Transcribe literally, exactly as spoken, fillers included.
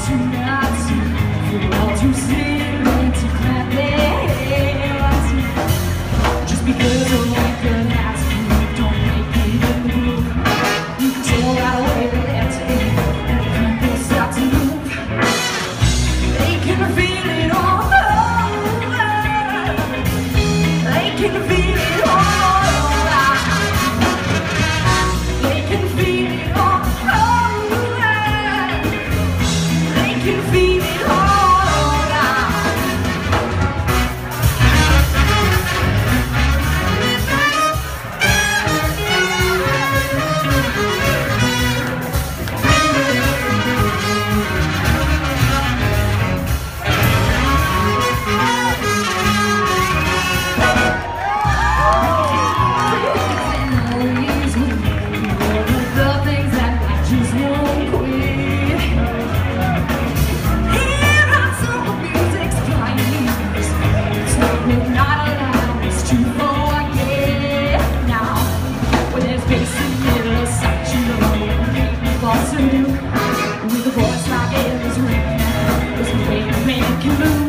to not see, for all to see, and to clap their hands. Just because a record has moved, don't make it move. You can tell right away that that's it, and people start to move. They can feel it all over. They can feel it all over. They can feel it all over. They can feel it all over. With a voice like Elvis ring, this is the way a man can move.